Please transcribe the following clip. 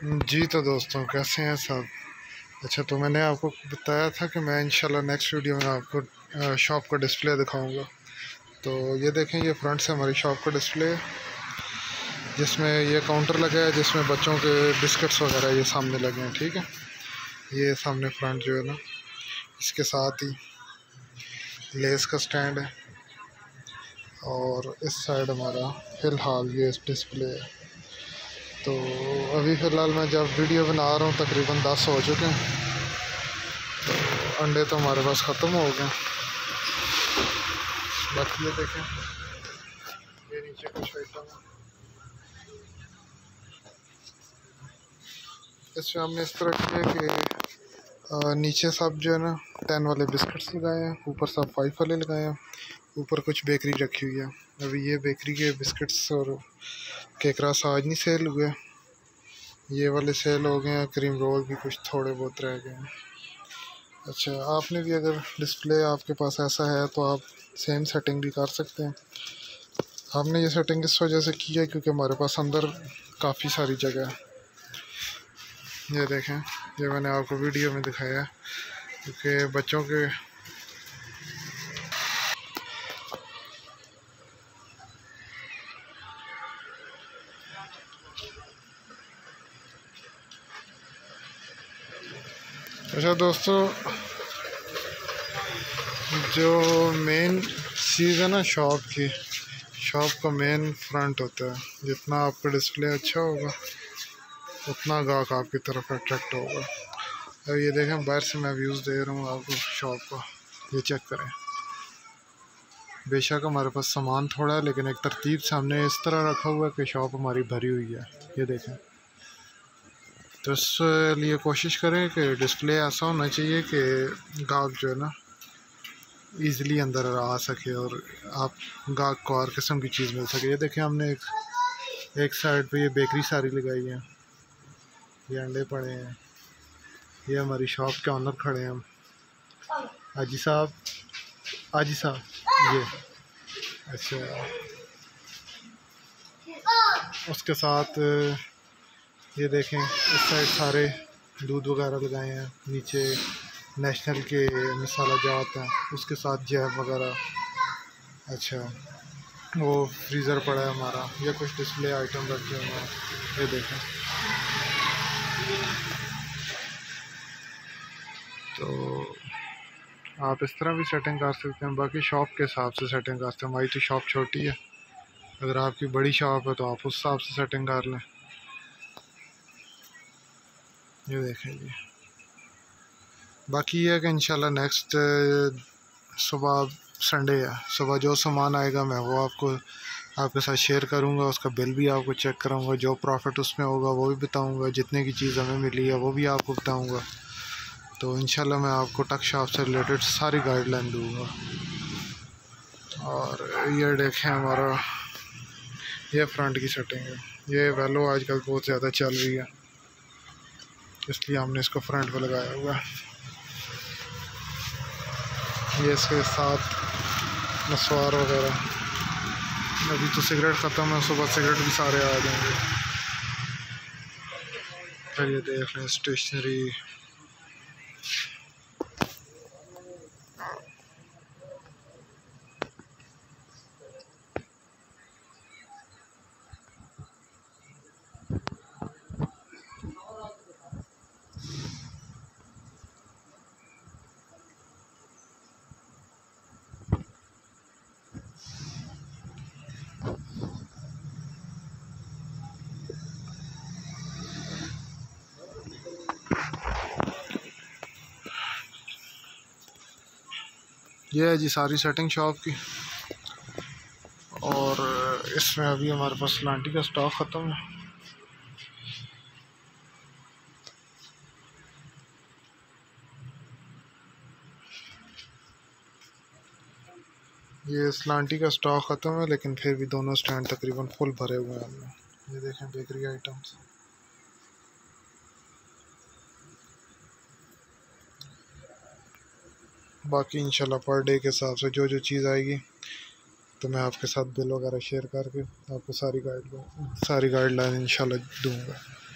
जी तो दोस्तों, कैसे हैं सब। अच्छा, तो मैंने आपको बताया था कि मैं इंशाल्लाह नेक्स्ट वीडियो में आपको शॉप का डिस्प्ले दिखाऊंगा। तो ये देखें, ये फ्रंट से हमारी शॉप का डिस्प्ले है, जिसमें ये काउंटर लगा है, जिसमें बच्चों के बिस्किट्स वगैरह ये सामने लगे हैं। ठीक है, ये सामने फ्रंट जो है ना, इसके साथ ही लेस का स्टैंड है। और इस साइड हमारा फ़िलहाल ये डिस्प्ले है। तो अभी फ़िलहाल मैं जब वीडियो बना रहा हूँ तकरीबन 10 हो चुके हैं। तो अंडे तो हमारे पास ख़त्म हो गए। बाकी ये देखें, ये नीचे कुछ आइटम है। इसमें हमने इस तरह किया कि नीचे सब जो है ना 10 वाले बिस्किट्स लगाए हैं, ऊपर सब 5 वाले लगाए हैं, ऊपर कुछ बेकरी रखी हुई है। अभी ये बेकरी के बिस्किट्स और केक रस आज नहीं सेल हुए, ये वाले सेल हो गए हैं। क्रीम रोल भी कुछ थोड़े बहुत रह गए हैं। अच्छा, आपने भी अगर डिस्प्ले आपके पास ऐसा है तो आप सेम सेटिंग भी कर सकते हैं। हमने ये सेटिंग इस वजह से की है क्योंकि हमारे पास अंदर काफ़ी सारी जगह है। ये देखें, ये मैंने आपको वीडियो में दिखाया है क्योंकि बच्चों के अच्छा दोस्तों, जो मेन चीज़ है ना शॉप की, शॉप का मेन फ्रंट होता है। जितना आपका डिस्प्ले अच्छा होगा उतना ग्राहक आपकी तरफ अट्रैक्ट होगा। अब ये देखें, बाहर से मैं व्यूज़ दे रहा हूँ आपको शॉप का, ये चेक करें। बेशक हमारे पास सामान थोड़ा है, लेकिन एक तरतीब से हमने इस तरह रखा हुआ है कि शॉप हमारी भरी हुई है। ये देखें, तो इसलिए कोशिश करें कि डिस्प्ले ऐसा होना चाहिए कि ग्राहक जो है ना ईज़िली अंदर आ सके और आप गाहक को हर किस्म की चीज़ मिल सके। ये देखें, हमने एक साइड पे ये बेकरी सारी लगाई है, ये अंडे पड़े हैं, ये हमारी शॉप के ऑनर खड़े हैं। हाजी साहब, हाजी साहब, ये अच्छा। उसके साथ ये देखें, इस साइड सारे दूध वगैरह लगाए हैं, नीचे नेशनल के मसाला जात हैं, उसके साथ जैम वगैरह। अच्छा, वो फ्रीज़र पड़ा है हमारा, ये कुछ डिस्प्ले आइटम रखे हुए हैं। ये देखें, तो आप इस तरह भी सेटिंग कर सकते हैं। बाकी शॉप के हिसाब से सेटिंग कर सकते हैं। हमारी तो शॉप छोटी है, अगर आपकी बड़ी शॉप है तो आप उस हिसाब से सेटिंग कर लें। ये देखें जी। बाकी ये है कि इंशाल्लाह नेक्स्ट सुबह संडे है, सुबह जो सामान आएगा मैं वो आपके साथ शेयर करूंगा। उसका बिल भी आपको चेक कराऊंगा, जो प्रॉफिट उसमें होगा वो भी बताऊंगा, जितने की चीज़ हमें मिली है वो भी आपको बताऊंगा। तो इंशाल्लाह मैं आपको टक शॉप से रिलेटेड सारी गाइडलाइन दूंगा। और ये देखें, हमारा ये फ्रंट की सेटिंग है। ये वेलो आजकल बहुत ज़्यादा चल रही है, इसलिए हमने इसको फ्रंट पे लगाया हुआ है। ये इसके साथ नस्वार वगैरह। अभी तो सिगरेट ख़त्म है, सुबह सिगरेट भी सारे आ जाएंगे। फिर ये देख लें स्टेशनरी। ये है जी सारी सेटिंग शॉप की। और इसमें अभी हमारे पास लांटी का स्टॉक ख़त्म है। ये स्लांटी का स्टॉक ख़त्म है, लेकिन फिर भी दोनों स्टैंड तकरीबन फुल भरे हुए हैं हमने। ये देखें, बेकरी आइटम्स। बाकी इंशाल्लाह पर डे के हिसाब से जो जो चीज़ आएगी तो मैं आपके साथ बिल वगैरह शेयर करके आपको सारी गाइडलाइन इंशाल्लाह दूंगा।